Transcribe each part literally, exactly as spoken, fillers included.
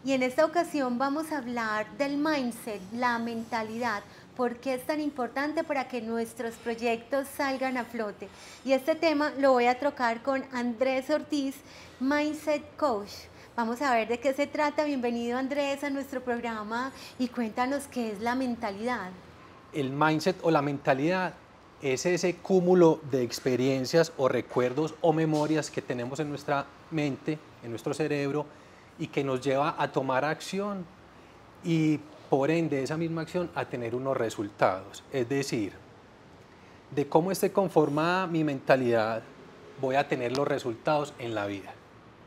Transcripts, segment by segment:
Y en esta ocasión vamos a hablar del mindset, la mentalidad, por qué es tan importante para que nuestros proyectos salgan a flote. Y este tema lo voy a trocar con Andrés Ortiz, Mindset Coach. Vamos a ver de qué se trata. Bienvenido, Andrés, a nuestro programa y cuéntanos qué es la mentalidad. El mindset o la mentalidad es ese cúmulo de experiencias o recuerdos o memorias que tenemos en nuestra mente, en nuestro cerebro, y que nos lleva a tomar acción y por ende esa misma acción a tener unos resultados. Es decir, de cómo esté conformada mi mentalidad, voy a tener los resultados en la vida.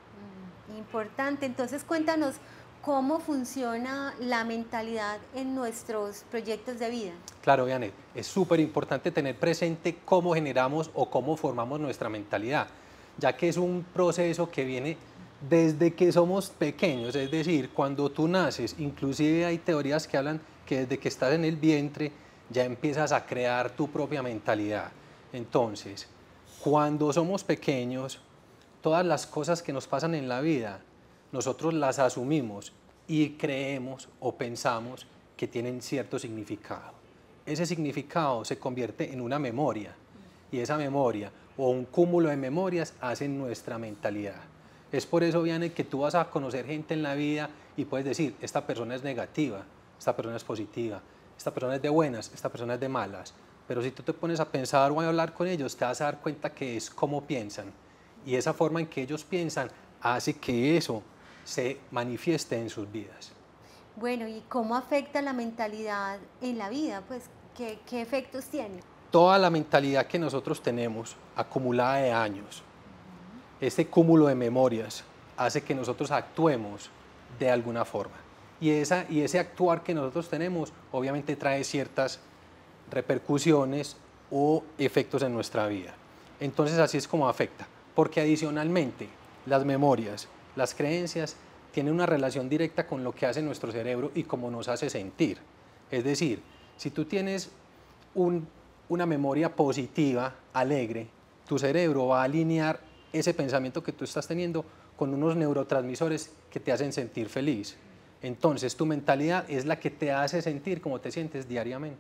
Importante. Entonces, cuéntanos cómo funciona la mentalidad en nuestros proyectos de vida. Claro, Janet, es súper importante tener presente cómo generamos o cómo formamos nuestra mentalidad, ya que es un proceso que viene desde que somos pequeños, es decir, cuando tú naces, inclusive hay teorías que hablan que desde que estás en el vientre ya empiezas a crear tu propia mentalidad. Entonces, cuando somos pequeños, todas las cosas que nos pasan en la vida, nosotros las asumimos y creemos o pensamos que tienen cierto significado. Ese significado se convierte en una memoria y esa memoria o un cúmulo de memorias hace nuestra mentalidad. Es por eso, Vianney, que tú vas a conocer gente en la vida y puedes decir, esta persona es negativa, esta persona es positiva, esta persona es de buenas, esta persona es de malas. Pero si tú te pones a pensar o a hablar con ellos, te vas a dar cuenta que es cómo piensan. Y esa forma en que ellos piensan hace que eso se manifieste en sus vidas. Bueno, ¿y cómo afecta la mentalidad en la vida? Pues, ¿qué, qué efectos tiene? Toda la mentalidad que nosotros tenemos acumulada de años, este cúmulo de memorias hace que nosotros actuemos de alguna forma. Y, esa, y ese actuar que nosotros tenemos obviamente trae ciertas repercusiones o efectos en nuestra vida. Entonces así es como afecta, porque adicionalmente las memorias, las creencias tienen una relación directa con lo que hace nuestro cerebro y cómo nos hace sentir. Es decir, si tú tienes un, una memoria positiva, alegre, tu cerebro va a alinear ese pensamiento que tú estás teniendo con unos neurotransmisores que te hacen sentir feliz. Entonces tu mentalidad es la que te hace sentir como te sientes diariamente.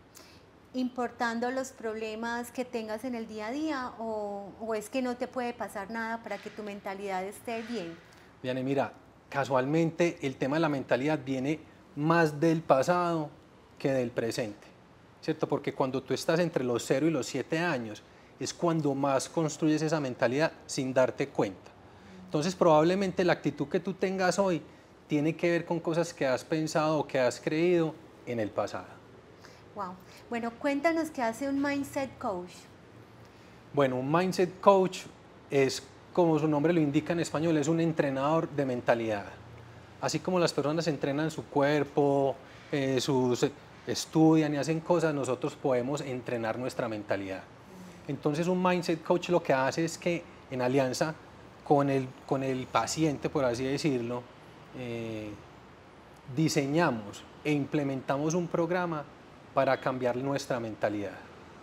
¿Importando los problemas que tengas en el día a día o, o es que no te puede pasar nada para que tu mentalidad esté bien? Viene, mira, casualmente el tema de la mentalidad viene más del pasado que del presente, ¿cierto? Porque cuando tú estás entre los cero y los siete años es cuando más construyes esa mentalidad sin darte cuenta. Entonces probablemente la actitud que tú tengas hoy tiene que ver con cosas que has pensado o que has creído en el pasado. Wow. Bueno, cuéntanos qué hace un mindset coach. Bueno, un mindset coach es, como su nombre lo indica en español, es un entrenador de mentalidad. Así como las personas entrenan su cuerpo, eh, sus, estudian y hacen cosas, nosotros podemos entrenar nuestra mentalidad. Entonces un mindset coach lo que hace es que en alianza con el, con el paciente, por así decirlo, eh, diseñamos e implementamos un programa para cambiar nuestra mentalidad.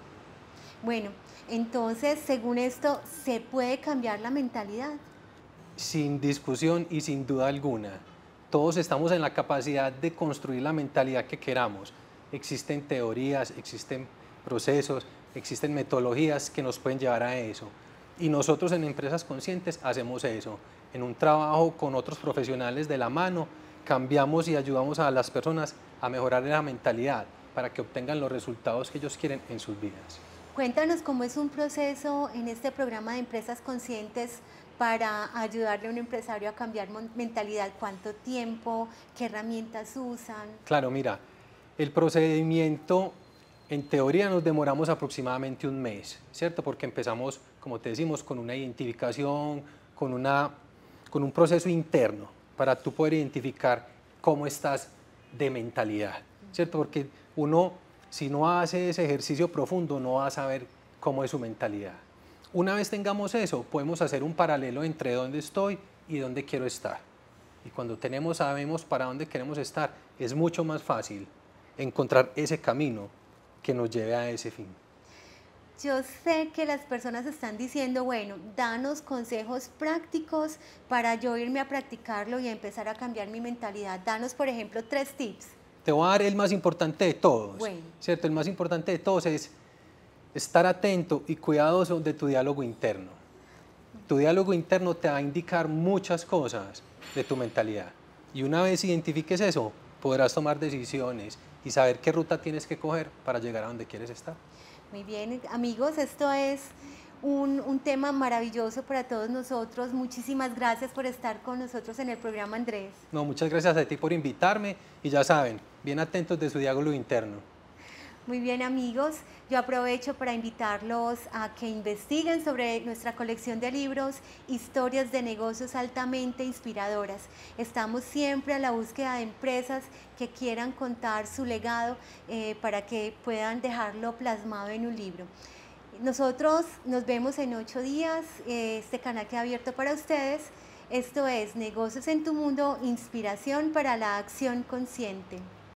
Bueno, entonces, según esto, ¿se puede cambiar la mentalidad? Sin discusión y sin duda alguna, todos estamos en la capacidad de construir la mentalidad que queramos. Existen teorías, existen procesos, existen metodologías que nos pueden llevar a eso. Y nosotros en Empresas Conscientes hacemos eso. En un trabajo con otros profesionales de la mano, cambiamos y ayudamos a las personas a mejorar la mentalidad para que obtengan los resultados que ellos quieren en sus vidas. Cuéntanos cómo es un proceso en este programa de Empresas Conscientes para ayudarle a un empresario a cambiar mentalidad. ¿Cuánto tiempo? ¿Qué herramientas usan? Claro, mira, el procedimiento en teoría nos demoramos aproximadamente un mes, ¿cierto? Porque empezamos, como te decimos, con una identificación, con, una, con un proceso interno para tú poder identificar cómo estás de mentalidad, ¿cierto? Porque uno, si no hace ese ejercicio profundo, no va a saber cómo es su mentalidad. Una vez tengamos eso, podemos hacer un paralelo entre dónde estoy y dónde quiero estar. Y cuando tenemos, sabemos para dónde queremos estar, es mucho más fácil encontrar ese camino que nos lleve a ese fin. Yo sé que las personas están diciendo, bueno, danos consejos prácticos para yo irme a practicarlo y empezar a cambiar mi mentalidad. Danos, por ejemplo, tres tips. Te voy a dar el más importante de todos, Bueno. ¿cierto? El más importante de todos es estar atento y cuidadoso de tu diálogo interno. Tu diálogo interno te va a indicar muchas cosas de tu mentalidad. Y una vez identifiques eso, podrás tomar decisiones y saber qué ruta tienes que coger para llegar a donde quieres estar. Muy bien, amigos, esto es un, un tema maravilloso para todos nosotros. Muchísimas gracias por estar con nosotros en el programa, Andrés. No, muchas gracias a ti por invitarme y ya saben, bien atentos de su diálogo interno. Muy bien, amigos, yo aprovecho para invitarlos a que investiguen sobre nuestra colección de libros, historias de negocios altamente inspiradoras. Estamos siempre a la búsqueda de empresas que quieran contar su legado eh, para que puedan dejarlo plasmado en un libro. Nosotros nos vemos en ocho días, eh, este canal queda abierto para ustedes. Esto es Negocios en tu Mundo, inspiración para la acción consciente.